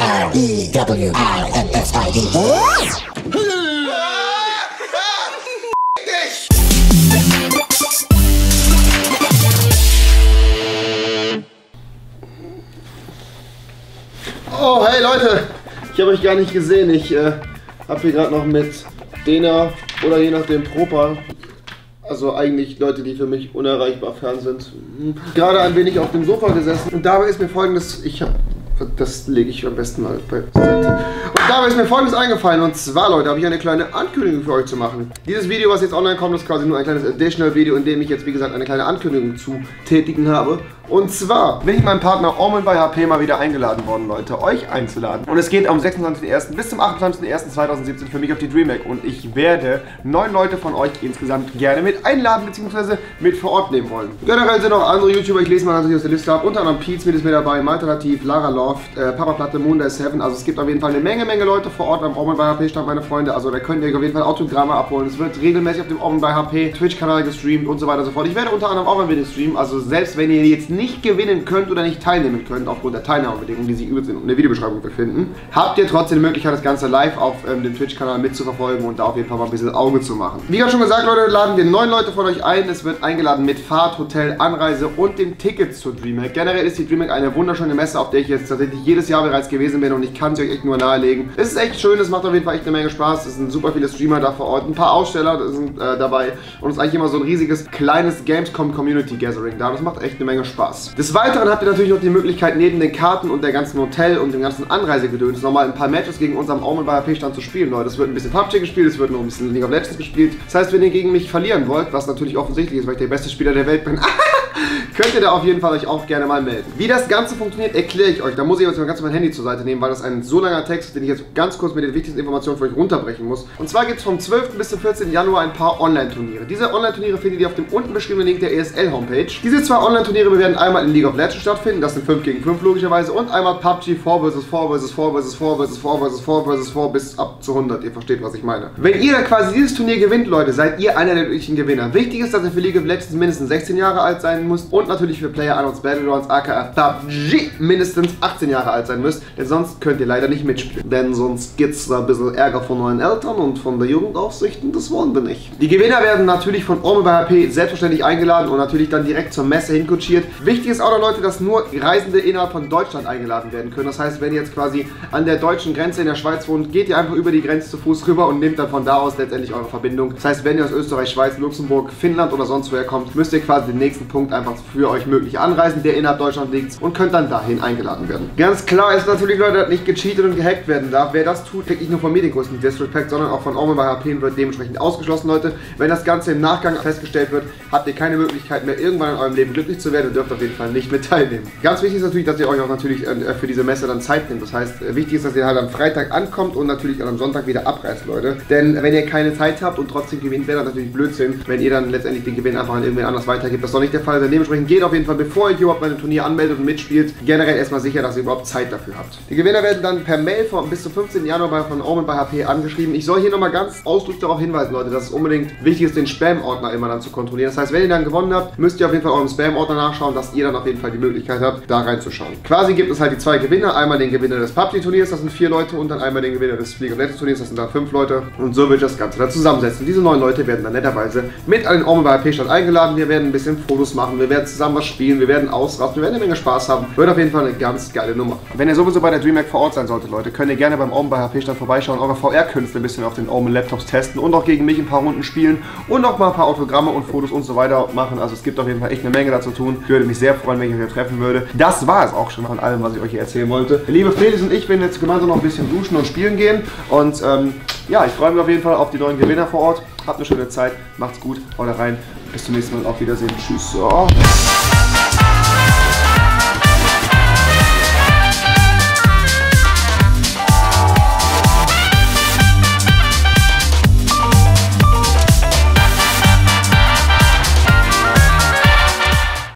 Oh, hey Leute, ich habe euch gar nicht gesehen. Ich habe hier gerade noch mit Dena oder je nachdem Propa, also eigentlich Leute, die für mich unerreichbar fern sind, gerade ein wenig auf dem Sofa gesessen. Und dabei ist mir folgendes, das lege ich am besten mal beiseite. Und dabei ist mir folgendes eingefallen, und zwar, Leute, habe ich eine kleine Ankündigung für euch zu machen. Dieses Video, was jetzt online kommt, ist quasi nur ein kleines Additional Video, in dem ich jetzt, wie gesagt, eine kleine Ankündigung zu tätigen habe. Und zwar bin ich meinem Partner Orman bei HP mal wieder eingeladen worden, Leute, euch einzuladen. Und es geht am 26.01. bis zum 28.01.2017 für mich auf die DreamHack. Und ich werde 9 Leute von euch insgesamt gerne mit einladen bzw. mit vor Ort nehmen wollen. Generell sind auch andere YouTuber, ich lese mal natürlich aus der Liste ab, unter anderem Pete's mit dabei, Malternativ, Lara Loft, Papa Platte, Moonday 7. Also es gibt auf jeden Fall eine Menge Leute vor Ort am Orman bei HP Stand, meine Freunde. Also da könnt ihr auf jeden Fall Autogramme abholen. Es wird regelmäßig auf dem Orman bei HP Twitch-Kanal gestreamt und so weiter und so fort. Ich werde unter anderem auch ein Video streamen, also selbst wenn ihr jetzt nicht gewinnen könnt oder nicht teilnehmen könnt, aufgrund der Teilnahmebedingungen, die sich übrigens in der Videobeschreibung befinden, habt ihr trotzdem die Möglichkeit, das Ganze live auf dem Twitch-Kanal mitzuverfolgen und da auf jeden Fall mal ein bisschen Auge zu machen. Wie gerade schon gesagt, Leute, laden wir 9 Leute von euch ein. Es wird eingeladen mit Fahrt, Hotel, Anreise und den Tickets zur DreamHack. Generell ist die DreamHack eine wunderschöne Messe, auf der ich jetzt tatsächlich jedes Jahr bereits gewesen bin und ich kann sie euch echt nur nahelegen. Es ist echt schön, es macht auf jeden Fall echt eine Menge Spaß. Es sind super viele Streamer da vor Ort, ein paar Aussteller sind dabei und es ist eigentlich immer so ein riesiges, kleines Gamescom Community Gathering da. Das macht echt eine Menge Spaß. Des Weiteren habt ihr natürlich noch die Möglichkeit, neben den Karten und der ganzen Hotel und dem ganzen Anreisegedöns nochmal ein paar Matches gegen uns am Orman bei HP Stand zu spielen, Leute. Es wird ein bisschen PUBG gespielt, es wird noch ein bisschen League of Legends gespielt. Das heißt, wenn ihr gegen mich verlieren wollt, was natürlich offensichtlich ist, weil ich der beste Spieler der Welt bin, könnt ihr da auf jeden Fall euch auch gerne mal melden. Wie das Ganze funktioniert, erkläre ich euch. Da muss ich jetzt mal ganz mein Handy zur Seite nehmen, weil das ein so langer Text ist, den ich jetzt ganz kurz mit den wichtigsten Informationen für euch runterbrechen muss. Und zwar gibt es vom 12. bis zum 14. Januar ein paar Online-Turniere. Diese Online-Turniere findet ihr auf dem unten beschriebenen Link der ESL-Homepage. Diese 2 Online-Turniere werden einmal in League of Legends stattfinden, das sind 5 gegen 5 logischerweise, und einmal PUBG 4 vs 4 vs 4 vs 4 vs 4 vs 4 vs 4 bis ab zu 100. Ihr versteht, was ich meine. Wenn ihr dann quasi dieses Turnier gewinnt, Leute, seid ihr einer der glücklichen Gewinner. Wichtig ist, dass ihr für League of Legends mindestens 16 Jahre alt sein müsst und natürlich für PlayerUnknown's Battlegrounds aka PUBG mindestens 18 Jahre alt sein müsst, denn sonst könnt ihr leider nicht mitspielen. Denn sonst gibt's da ein bisschen Ärger von euren Eltern und von der Jugendaufsicht und das wollen wir nicht. Die Gewinner werden natürlich von Orman bei HP selbstverständlich eingeladen und natürlich dann direkt zur Messe hinkutschiert. Wichtig ist auch noch, Leute, dass nur Reisende innerhalb von Deutschland eingeladen werden können. Das heißt, wenn ihr jetzt quasi an der deutschen Grenze in der Schweiz wohnt, geht ihr einfach über die Grenze zu Fuß rüber und nehmt dann von da aus letztendlich eure Verbindung. Das heißt, wenn ihr aus Österreich, Schweiz, Luxemburg, Finnland oder sonst woher kommt, müsst ihr quasi den nächsten Punkt einfach für euch möglich anreisen, der innerhalb Deutschland liegt, und könnt dann dahin eingeladen werden. Ganz klar ist natürlich, Leute, dass nicht gecheatet und gehackt werden darf. Wer das tut, kriegt nicht nur von mir den größten Disrespect, sondern auch von Orman bei HP und wird dementsprechend ausgeschlossen, Leute. Wenn das Ganze im Nachgang festgestellt wird, habt ihr keine Möglichkeit mehr, irgendwann in eurem Leben glücklich zu werden und dürft auf jeden Fall nicht mit teilnehmen. Ganz wichtig ist natürlich, dass ihr euch auch natürlich für diese Messe dann Zeit nehmt. Das heißt, wichtig ist, dass ihr halt am Freitag ankommt und natürlich am Sonntag wieder abreist, Leute. Denn wenn ihr keine Zeit habt und trotzdem gewinnt, wäre das natürlich Blödsinn, wenn ihr dann letztendlich den Gewinn einfach an irgendwen anders weitergibt. Das soll nicht der Fall sein. Dementsprechend geht auf jeden Fall, bevor ihr überhaupt bei einem Turnier anmeldet und mitspielt, generell erstmal sicher, dass ihr überhaupt Zeit dafür habt. Die Gewinner werden dann per Mail bis zum 15. Januar von Orman bei HP angeschrieben. Ich soll hier nochmal ganz ausdrücklich darauf hinweisen, Leute, dass es unbedingt wichtig ist, den Spam-Ordner immer dann zu kontrollieren. Das heißt, wenn ihr dann gewonnen habt, müsst ihr auf jeden Fall euren Spam-Ordner nachschauen, dass ihr dann auf jeden Fall die Möglichkeit habt, da reinzuschauen. Quasi gibt es halt die 2 Gewinner. Einmal den Gewinner des PUBG-Turniers, das sind 4 Leute, und dann einmal den Gewinner des League of Legends Turniers, das sind dann 5 Leute. Und so wird das Ganze dann zusammensetzen. Diese 9 Leute werden dann netterweise mit an den Orman bei HP Stand eingeladen. Wir werden ein bisschen Fotos machen, wir werden zusammen was spielen, wir werden ausrasten, wir werden eine Menge Spaß haben. Wird auf jeden Fall eine ganz geile Nummer. Wenn ihr sowieso bei der DreamHack vor Ort sein solltet, Leute, könnt ihr gerne beim Orman bei HP Stand vorbeischauen, eure VR-Künste ein bisschen auf den Orman Laptops testen und auch gegen mich ein paar Runden spielen und auch mal ein paar Autogramme und Fotos und so weiter machen. Also es gibt auf jeden Fall echt eine Menge da zu tun. Ich würde mich sehr freuen, wenn ich euch hier treffen würde. Das war es auch schon von allem, was ich euch hier erzählen wollte. Liebe Felix und ich werden jetzt gemeinsam noch ein bisschen duschen und spielen gehen. Und ja, ich freue mich auf jeden Fall auf die neuen Gewinner vor Ort. Habt eine schöne Zeit, macht's gut, haut rein. Bis zum nächsten Mal und auf Wiedersehen. Tschüss. Oh.